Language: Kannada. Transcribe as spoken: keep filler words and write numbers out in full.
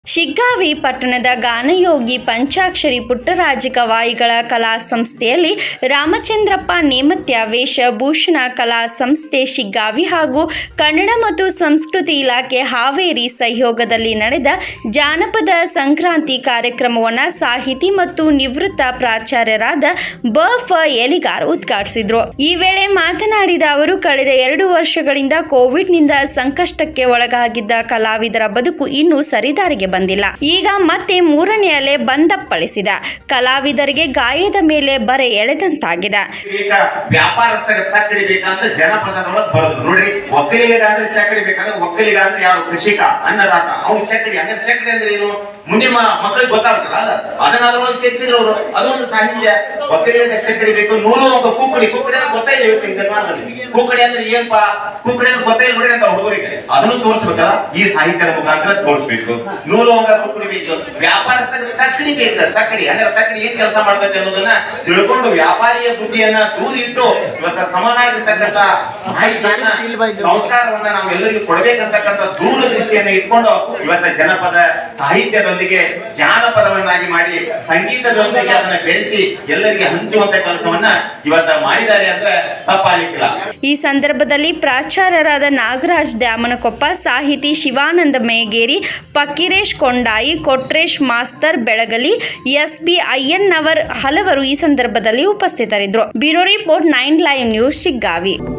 ಶಿಗ್ಗಾವಿ ಪಟ್ಟಣದ ಗಾನಯೋಗಿ ಪಂಚಾಕ್ಷರಿ ಪುಟ್ಟರಾಜ ಗವಾಯಿಗಳ ಕಲಾ ಸಂಸ್ಥೆಯಲ್ಲಿ ರಾಮಚಂದ್ರಪ್ಪ ನೇಮತ್ಯ ವೇಷಭೂಷಣ ಕಲಾ ಸಂಸ್ಥೆ ಶಿಗ್ಗಾವಿ ಹಾಗೂ ಕನ್ನಡ ಮತ್ತು ಸಂಸ್ಕೃತಿ ಇಲಾಖೆ ಹಾವೇರಿ ಸಹಯೋಗದಲ್ಲಿ ನಡೆದ ಜಾನಪದ ಸಂಕ್ರಾಂತಿ ಕಾರ್ಯಕ್ರಮವನ್ನು ಸಾಹಿತಿ ಮತ್ತು ನಿವೃತ್ತ ಪ್ರಾಚಾರ್ಯರಾದ ಬ ಫ ಎಲಿಗಾರ್ ಉದ್ಘಾಟಿಸಿದರು. ಈ ವೇಳೆ ಮಾತನಾಡಿದ ಅವರು, ಕಳೆದ ಎರಡು ವರ್ಷಗಳಿಂದ ಕೋವಿಡ್ನಿಂದ ಸಂಕಷ್ಟಕ್ಕೆ ಒಳಗಾಗಿದ್ದ ಕಲಾವಿದರ ಬದುಕು ಇನ್ನೂ ಸರಿದಾರಿಗೆ ಬಂದಿಲ್ಲ. ಈಗ ಮತ್ತೆ ಮೂರನೇ ಅಲೆ ಬಂದಪ್ಪಳಿಸಿದ ಕಲಾವಿದರಿಗೆ ಗಾಯದ ಮೇಲೆ ಬರೆ ಎಳೆದಂತಾಗಿದೆ. ವ್ಯಾಪಾರಸ್ಥರ ತಕ್ಕಡಿ ಬೇಕಂತ ಜನಪದದೊಳಗೆ ಬರೆದ್ರು ನೋಡ್ರಿ. ಒಕ್ಕಲಿಗ ಅಂದ್ರೆ ಚಕ್ಕಡಿ ಬೇಕಂದ್ರೆ ಒಕ್ಕಲಿಗ ಅಂದ್ರೆ ಯಾರು ಕೃಷಿಕ ಅನ್ನದಾತ ಅವ್ನು ಚಕ್ಕಡಿ. ಅಂದ್ರೆ ಚಕ್ಕಡಿ ಅಂದ್ರೆ ಏನು ಮುಂದೆ ಮಕ್ಕಳಿಗೆ ಗೊತ್ತಾಗ್ತಲ್ಲ, ಅದ ಅದನ್ನ ಅದ್ರೊಳಗೆ ಸೇರಿಸಿದ್ರು ಅವರು. ಅದೊಂದು ಸಾಹಿತ್ಯ. ಒಕ್ಕಲಿಗ ಚಕ್ಕಡಿ ಬೇಕು. ನೂಲು ಒಂದು ಕುಕ್ಕಡಿ. ಕುಕ್ಕಡಿ ಅಂದ್ರೆ ಗೊತ್ತಾಯಿಲ್ಲ ಇವತ್ತಿನ ಜನ್ಮಾನದಲ್ಲಿ. ಕುಕ್ಕಡಿ ಅಂದ್ರೆ ಏನಪ್ಪಾ, ಕುಕ್ಕಡಿ ಅಂದ್ರೆ ಗೊತ್ತಾಯಿಲ್ಲ ಬಿಡ್ರಿ ಅಂತ ಹುಡುಗರಿಗೆ ಅದನ್ನು ತೋರಿಸ್ಬೇಕಲ್ಲ. ಈ ಸಾಹಿತ್ಯದ ಮುಖಾಂತರ ತೋರಿಸ್ಬೇಕು. ನೂಲು ಒಂಗ ಕುಕ್ಕಡಿ ಬೇಕು. ವ್ಯಾಪಾರಸ್ಥರಿಗೆ ತಕ್ಕಡಿ ಬೇಕು. ತಕ್ಕಡಿ ಅಂದ್ರೆ ತಕ್ಕಡಿ ಏನ್ ಕೆಲಸ ಮಾಡ್ತೈತೆ ಅನ್ನೋದನ್ನ ತಿಳ್ಕೊಂಡು ವ್ಯಾಪಾರಿಯ ಬುದ್ಧಿಯನ್ನ ದೂರ ಇಟ್ಟು ಇವತ್ತ ಸಮನಾಗಿರ್ತಕ್ಕಂಥ ಮಾಹಿತಿಯನ್ನ ಸಂಸ್ಕಾರವನ್ನ ನಾವು ಎಲ್ಲರಿಗೂ ಕೊಡಬೇಕಂತಕ್ಕಂಥ ದೂರದೃಷ್ಟಿಯನ್ನ ಇಟ್ಕೊಂಡು ಇವತ್ತ ಜನಪದ ಸಾಹಿತ್ಯದೊಂದಿಗೆ ಜಾನಪದವನ್ನಾಗಿ ಮಾಡಿ ಸಂಗೀತದೊಂದಿಗೆ ಅದನ್ನ ಬೆರೆಸಿ ಎಲ್ಲರಿಗೆ ಹಂಚುವಂತ ಕೆಲಸವನ್ನ ಇವತ್ತ ಮಾಡಿದ್ದಾರೆ ಅಂದ್ರೆ ತಪ್ಪಾಗಲಿಕ್ಕಿಲ್ಲ. ಈ ಸಂದರ್ಭದಲ್ಲಿ ಪ್ರಾಚಾರ್ಯರಾದ ನಾಗರಾಜ್ ದ್ಯಾಮನಕೊಪ್ಪ, ಸಾಹಿತಿ Shivanand Megeri, Fakiresh Kondayi, Kotresh master Belagali, S B Ayyannavar ಹಲವರು ಈ ಸಂದರ್ಭದಲ್ಲಿ ಉಪಸ್ಥಿತರಿದ್ದರು. Bureau report nine live news Shiggavi.